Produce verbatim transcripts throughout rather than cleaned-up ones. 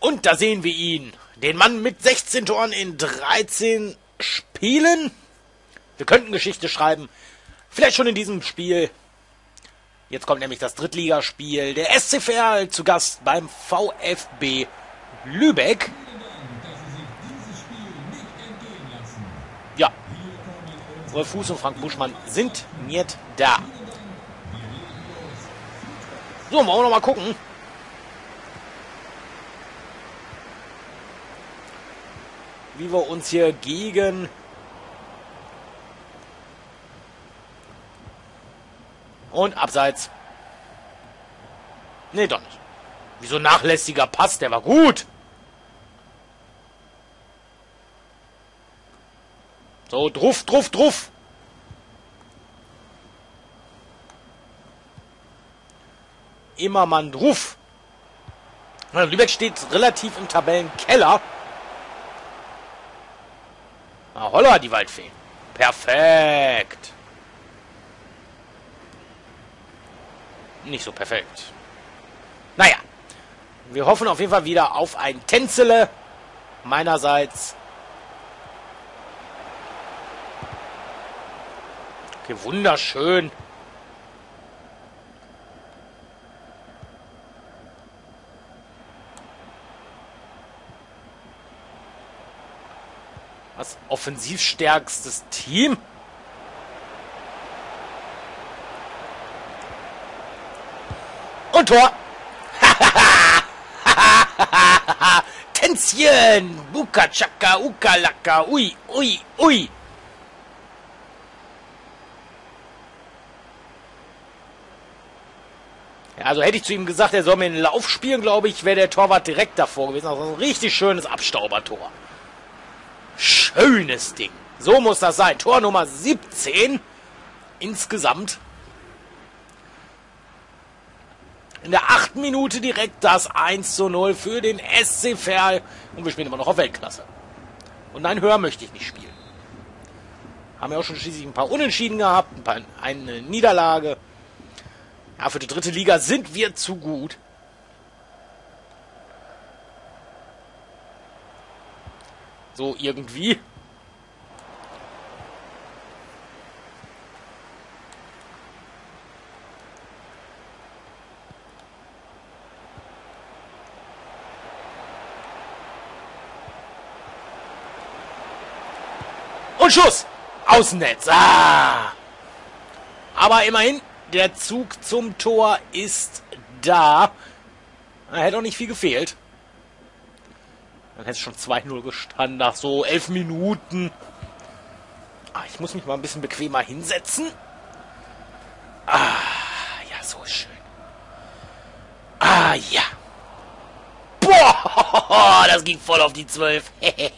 Und da sehen wir ihn. Den Mann mit sechzehn Toren in dreizehn Spielen. Wir könnten Geschichte schreiben. Vielleicht schon in diesem Spiel. Jetzt kommt nämlich das Drittligaspiel. Der S C Verl zu Gast beim VfB Lübeck. Ja. Rolf Fuß und Frank Buschmann sind nicht da. So, wollen wir noch mal gucken. Wie wir uns hier gegen und abseits. Nee, doch nicht. Wieso nachlässiger Pass? Der war gut. So, druff, druff, druff. Immer man druff. Lübeck steht relativ im Tabellenkeller. Ah, holla, die Waldfee. Perfekt. Nicht so perfekt. Naja. Wir hoffen auf jeden Fall wieder auf ein Tänzele. Meinerseits. Okay, wunderschön. Was offensiv stärkstes Team? Und Tor! Tänzchen! Buka Chaka, Uka Laka, ui, ui, ui! Ja, also hätte ich zu ihm gesagt, er soll mir einen Lauf spielen, glaube ich, wäre der Torwart direkt davor gewesen. Also ein richtig schönes Abstaubertor. Schönes Ding. So muss das sein. Tor Nummer siebzehn insgesamt. In der achten Minute direkt das eins zu null für den S C Verl. Und wir spielen immer noch auf Weltklasse. Und nein, höher möchte ich nicht spielen. Haben ja auch schon schließlich ein paar Unentschieden gehabt, ein paar, eine Niederlage. Ja, für die dritte Liga sind wir zu gut. So irgendwie. Und Schuss! Außennetz! Ah! Aber immerhin, der Zug zum Tor ist da. Da hätte auch nicht viel gefehlt. Dann hätte es schon zwei null gestanden nach so elf Minuten. Ah, ich muss mich mal ein bisschen bequemer hinsetzen. Ah, ja, so ist schön. Ah, ja. Boah, das ging voll auf die zwölf.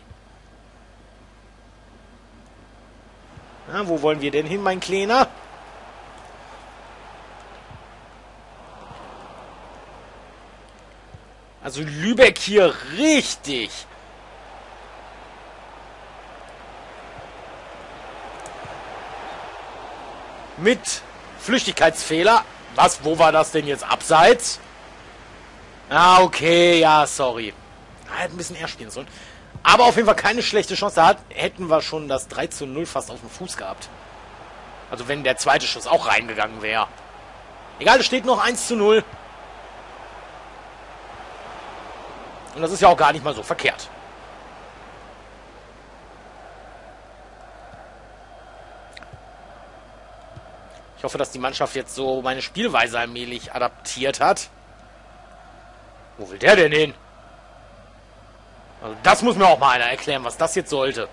Na, wo wollen wir denn hin, mein Kleiner? Also Lübeck hier richtig. Mit Flüchtigkeitsfehler. Was? Wo war das denn jetzt? Abseits? Ah, okay. Ja, sorry. Er hätte ein bisschen eher spielen sollen. Aber auf jeden Fall keine schlechte Chance. Da hat, hätten wir schon das drei zu null fast auf dem Fuß gehabt. Also wenn der zweite Schuss auch reingegangen wäre. Egal, es steht noch eins zu null. Und das ist ja auch gar nicht mal so verkehrt. Ich hoffe, dass die Mannschaft jetzt so meine Spielweise allmählich adaptiert hat. Wo will der denn hin? Also das muss mir auch mal einer erklären, was das jetzt sollte.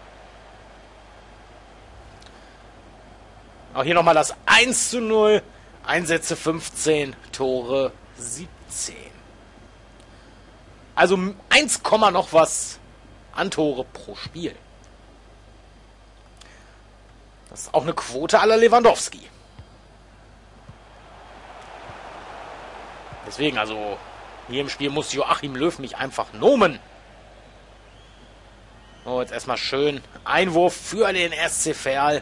Auch hier nochmal das eins zu null. Einsätze fünfzehn, Tore siebzehn. Also eins, noch was an Tore pro Spiel. Das ist auch eine Quote à la Lewandowski. Deswegen, also hier im Spiel muss Joachim Löw mich einfach nomen. So, jetzt erstmal schön Einwurf für den S C Verl.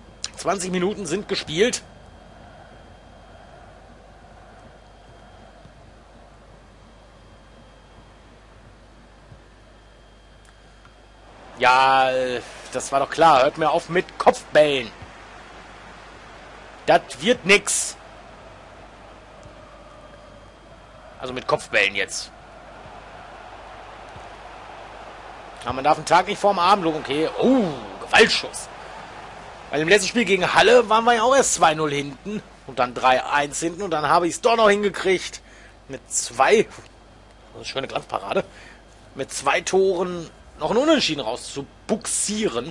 zwanzig Minuten sind gespielt. Ja, das war doch klar. Hört mir auf mit Kopfbällen. Das wird nix. Also mit Kopfbällen jetzt. Ja, man darf einen Tag nicht vorm Abend loben. Okay. Oh, Gewaltschuss. Weil im letzten Spiel gegen Halle waren wir ja auch erst zwei null hinten. Und dann drei eins hinten. Und dann habe ich es doch noch hingekriegt. Mit zwei. Das ist eine schöne Glanzparade. Mit zwei Toren noch einen Unentschieden rauszubuxieren.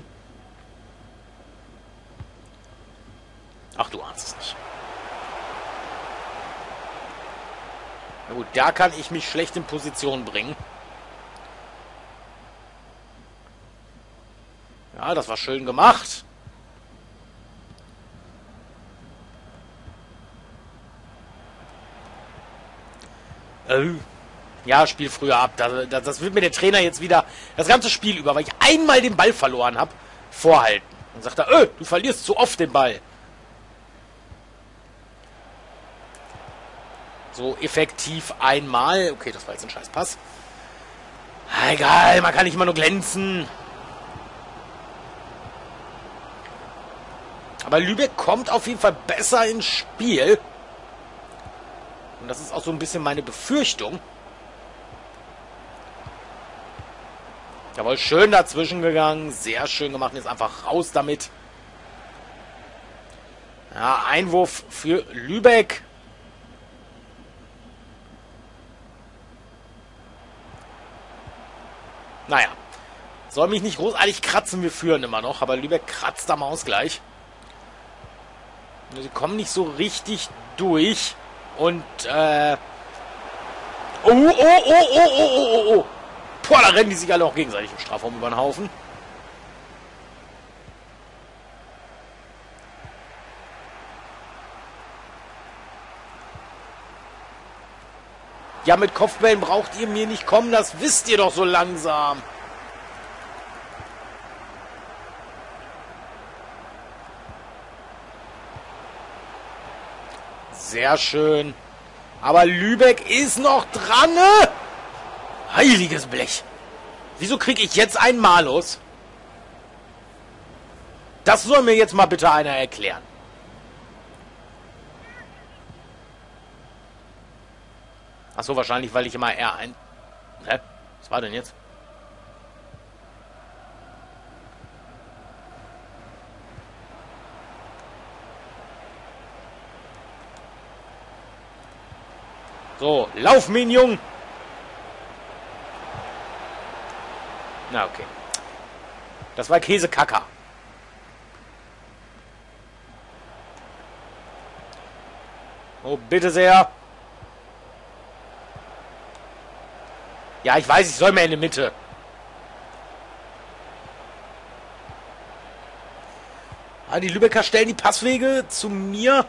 Ach, du ahnst es nicht. Na gut, da kann ich mich schlecht in Position bringen. Ja, das war schön gemacht. Äh, ja, Spiel früher ab. Das, das, das wird mir der Trainer jetzt wieder das ganze Spiel über, weil ich einmal den Ball verloren habe, vorhalten. Und sagt er, öh, du verlierst zu oft den Ball. So effektiv einmal. Okay, das war jetzt ein scheiß Pass. Egal, man kann nicht immer nur glänzen. Aber Lübeck kommt auf jeden Fall besser ins Spiel. Und das ist auch so ein bisschen meine Befürchtung. Jawohl, schön dazwischen gegangen. Sehr schön gemacht. Jetzt einfach raus damit. Ja, Einwurf für Lübeck. Naja. Soll mich nicht großartig kratzen. Wir führen immer noch. Aber Lübeck kratzt am Ausgleich. Sie kommen nicht so richtig durch. Und, äh... Oh, oh, oh, oh, oh, oh, oh, oh. Boah, da rennen die sich alle auch gegenseitig im Strafraum über den Haufen. Ja, mit Kopfbällen braucht ihr mir nicht kommen, das wisst ihr doch so langsam. Sehr schön. Aber Lübeck ist noch dran. Ne? Heiliges Blech. Wieso kriege ich jetzt einen Malus? Das soll mir jetzt mal bitte einer erklären. Achso, wahrscheinlich, weil ich immer R eins... Hä? Was war denn jetzt? So, lauf, Minion! Na, okay. Das war Käsekacker. Oh, bitte sehr. Ja, ich weiß, ich soll mehr in die Mitte. Ah, die Lübecker stellen die Passwege zu mir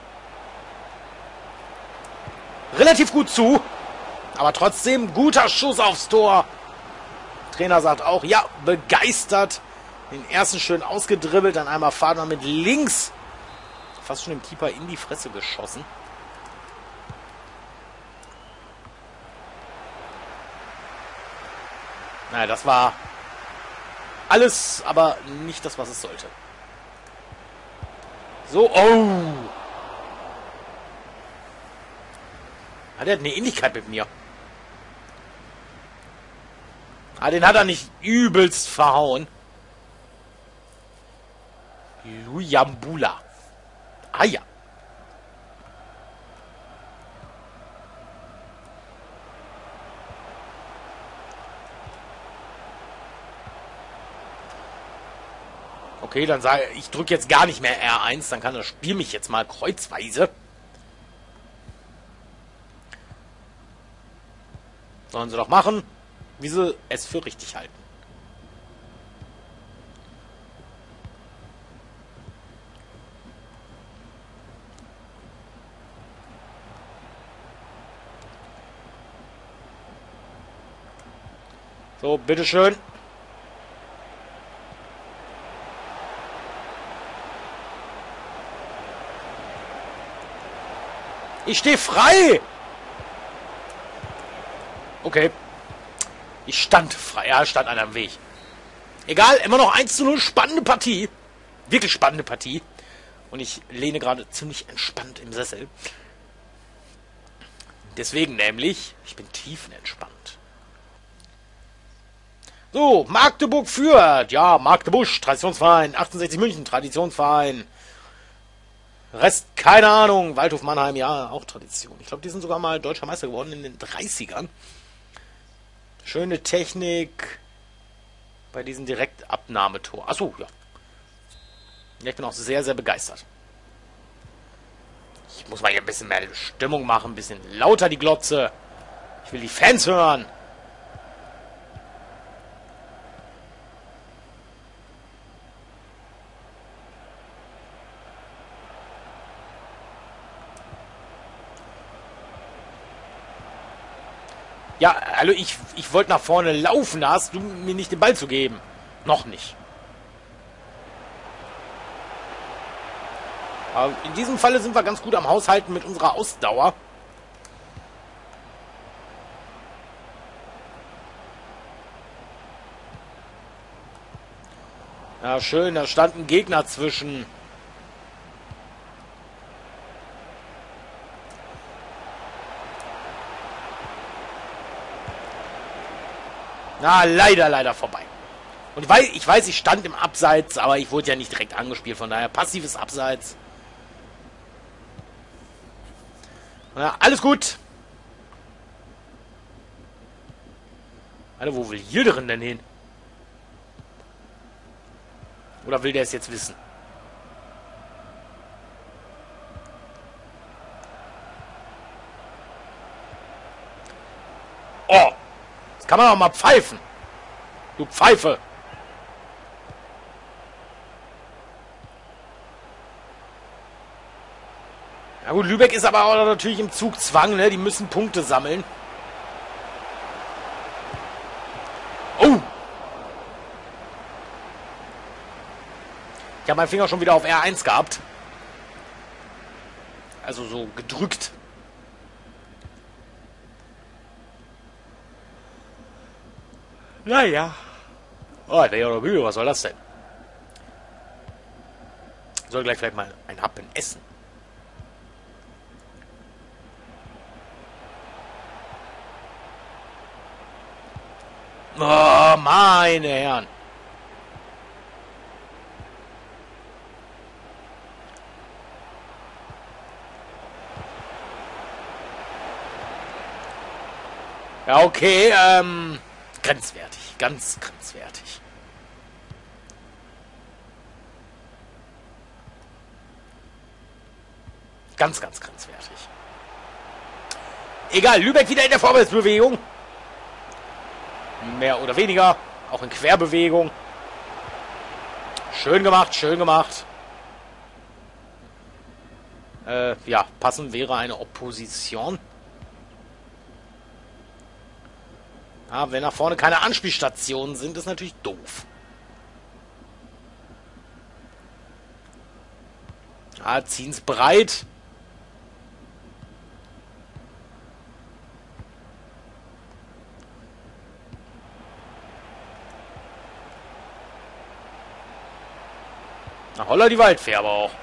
relativ gut zu. Aber trotzdem, guter Schuss aufs Tor. Trainer sagt auch, ja, begeistert. Den ersten schön ausgedribbelt, dann einmal fahren wir mit links. Fast schon dem Keeper in die Fresse geschossen. Naja, das war alles, aber nicht das, was es sollte. So, oh. Hat er eine Ähnlichkeit mit mir? Ah, den hat er nicht übelst verhauen. Luyambula. Ah ja. Okay, dann sage ich, ich drücke jetzt gar nicht mehr R eins, dann kann das Spiel mich jetzt mal kreuzweise. Sollen sie doch machen, wie sie es für richtig halten. So, bitteschön. Ich stehe frei! Okay. Ich stand frei. Ja, stand einer am Weg. Egal, immer noch eins zu null. Spannende Partie. Wirklich spannende Partie. Und ich lehne gerade ziemlich entspannt im Sessel. Deswegen nämlich, ich bin tiefenentspannt. So, Magdeburg führt. Ja, Magdeburg, Traditionsverein. achtundsechzig München, Traditionsverein. Rest, keine Ahnung. Waldhof Mannheim, ja, auch Tradition. Ich glaube, die sind sogar mal deutscher Meister geworden in den dreißigern. Schöne Technik bei diesem Direktabnahmetor. Achso, ja. Ja, ich bin auch sehr, sehr begeistert. Ich muss mal hier ein bisschen mehr Stimmung machen, ein bisschen lauter die Glotze. Ich will die Fans hören. Ja, also ich, ich wollte nach vorne laufen, da hast du mir nicht den Ball zu geben. Noch nicht. Aber in diesem Falle sind wir ganz gut am Haushalten mit unserer Ausdauer. Ja, schön, da stand ein Gegner zwischen. Na, leider, leider vorbei. Und ich weiß, ich weiß, ich stand im Abseits, aber ich wurde ja nicht direkt angespielt, von daher passives Abseits. Ja, alles gut. Alter, wo will Yildirim denn hin? Oder will der es jetzt wissen? Oh! Das kann man auch mal pfeifen. Du Pfeife! Ja gut, Lübeck ist aber auch natürlich im Zugzwang, ne? Die müssen Punkte sammeln. Oh! Ich habe meinen Finger schon wieder auf R eins gehabt. Also so gedrückt. Naja. Oh, der Jorobü, was soll das denn? Soll gleich vielleicht mal ein Happen essen. Oh, meine Herren. Ja, okay, ähm, grenzwertig, ganz grenzwertig. Ganz, ganz grenzwertig. Egal, Lübeck wieder in der Vorwärtsbewegung. Mehr oder weniger, auch in Querbewegung. Schön gemacht, schön gemacht. Äh, ja, passend wäre eine Opposition. Ja, wenn nach vorne keine Anspielstationen sind, ist natürlich doof. Ja, ziehen es breit. Na, holla die Waldfee aber auch.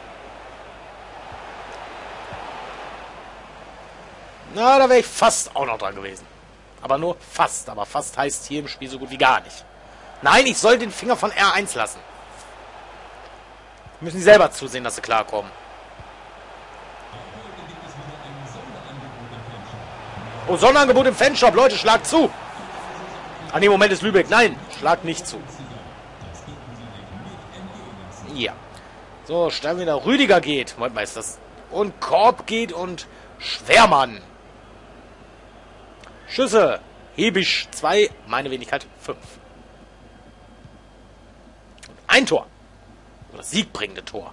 Na, da wäre ich fast auch noch dran gewesen. Aber nur fast. Aber fast heißt hier im Spiel so gut wie gar nicht. Nein, ich soll den Finger von R eins lassen. Müssen sie selber zusehen, dass sie klarkommen. Oh, Sonderangebot im Fanshop. Leute, schlagt zu. Ah, nee, Moment, ist Lübeck. Nein, schlagt nicht zu. Ja. So, stellen wir da. Rüdiger geht. Moment mal, ist das. Und Korb geht und Schwermann. Schüsse. Hebisch zwei. Meine Wenigkeit fünf. Ein Tor. Oder das siegbringende Tor.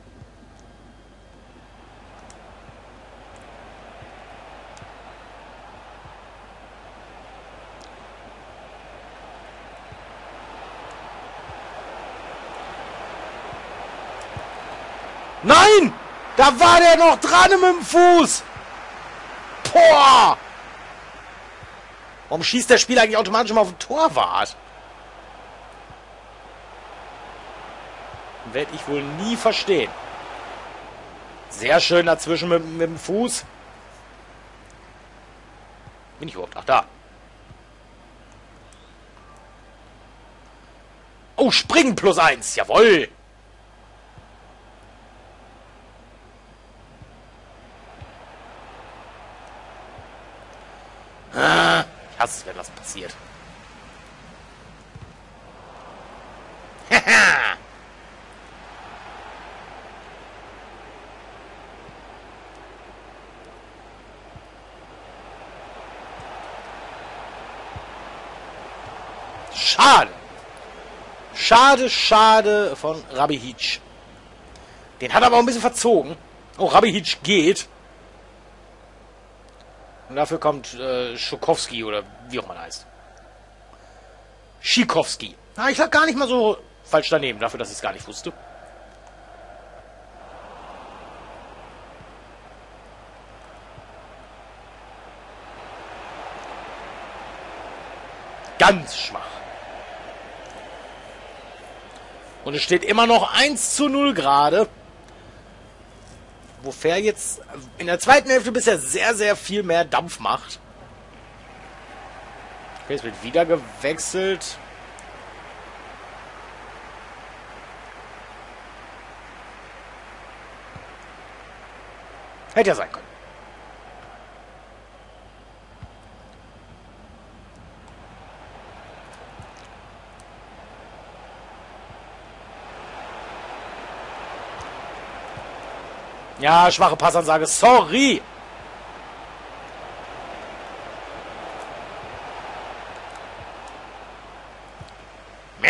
Nein! Da war der noch dran mit dem Fuß! Boah! Warum schießt der Spieler eigentlich automatisch mal auf den Torwart? werde ich wohl nie verstehen. Sehr schön dazwischen mit, mit dem Fuß. Bin ich überhaupt? Ach, da. Oh, springen plus eins. Jawohl. Ah, ich hasse es, wenn das passiert. Haha. Schade. Schade, schade von Rabihic. Den hat er aber auch ein bisschen verzogen. Oh, Rabihic geht. Und dafür kommt äh, Schokowski oder wie auch man heißt. Schikowski. Ah, ich lag gar nicht mal so falsch daneben, dafür, dass ich es gar nicht wusste. Ganz schwach. Und es steht immer noch eins zu null gerade. Wo Fair jetzt in der zweiten Hälfte bisher sehr, sehr viel mehr Dampf macht. Okay, es wird wieder gewechselt. Hätte ja sein können. Ja, schwache Passansage. Sorry. Meh.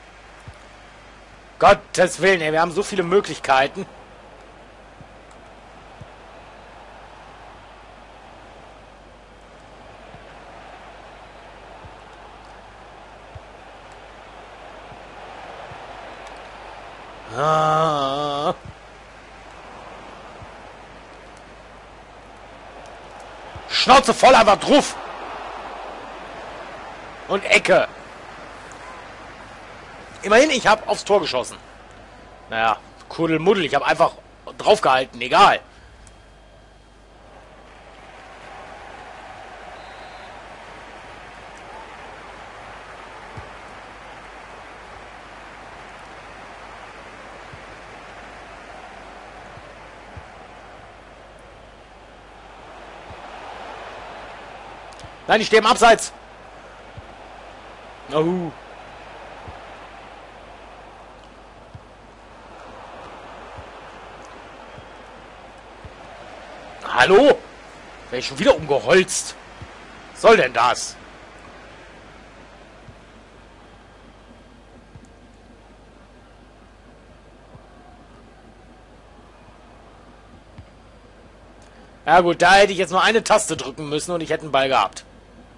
Gottes Willen, ey, wir haben so viele Möglichkeiten. Ah. Schnauze voll, einfach drauf. Und Ecke. Immerhin, ich habe aufs Tor geschossen. Naja, Kuddelmuddel, ich habe einfach draufgehalten, egal. Nein, ich stehe im Abseits. Oh. Hallo? Wäre ich schon wieder umgeholzt? Was soll denn das? Ja gut, da hätte ich jetzt nur eine Taste drücken müssen und ich hätte einen Ball gehabt.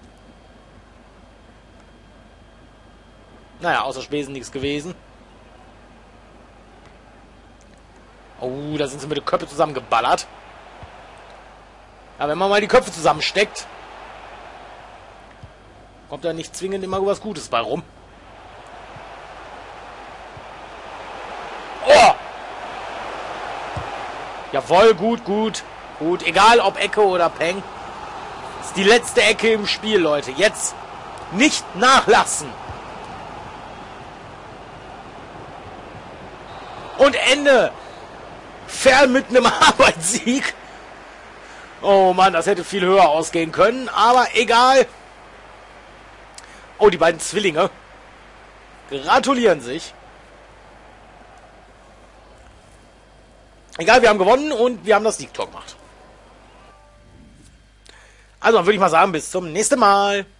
Naja, außer Spesen nichts gewesen. Oh, da sind sie mit den Köpfen zusammengeballert. Aber wenn man mal die Köpfe zusammensteckt, kommt da nicht zwingend immer was Gutes bei rum. Oh! Jawohl, gut, gut. Gut, egal ob Ecke oder Peng. Das ist die letzte Ecke im Spiel, Leute. Jetzt nicht nachlassen. Und Ende. Fern mit einem Arbeitssieg. Oh Mann, das hätte viel höher ausgehen können. Aber egal. Oh, die beiden Zwillinge gratulieren sich. Egal, wir haben gewonnen und wir haben das Siegtor gemacht. Also, dann würde ich mal sagen, bis zum nächsten Mal.